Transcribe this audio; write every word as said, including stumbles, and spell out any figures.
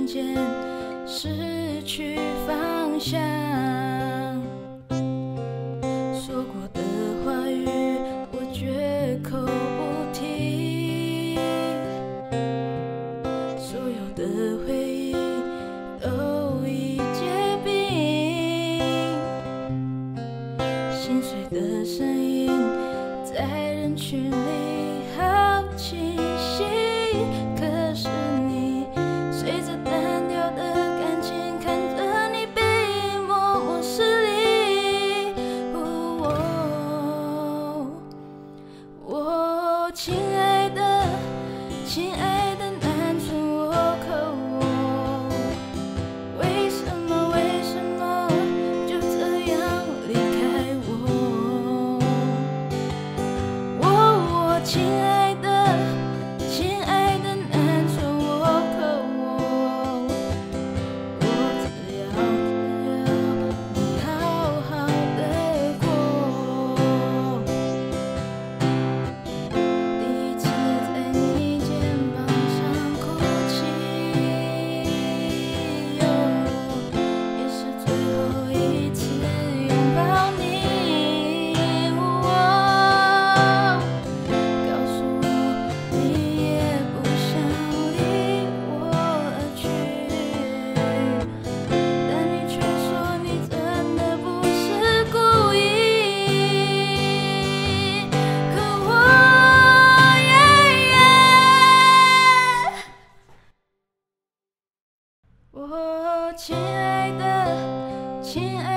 瞬间失去方向。说过的话语，我绝口不提。所有的回忆都已结冰，心碎的声音在人群里好清晰。可是你随着单调的感情，看着你背影默默失礼。哦，我亲爱的，亲爱的南村倭寇，为什么为什么就这样离开我？我我亲爱的，亲爱的南村倭寇，我只要只要你好好的过。第一次在你肩膀上哭泣，也是最后一次拥抱你。哦，告诉我你也不想离我而去，但你却说你真的不是故意。可我我亲爱的，亲爱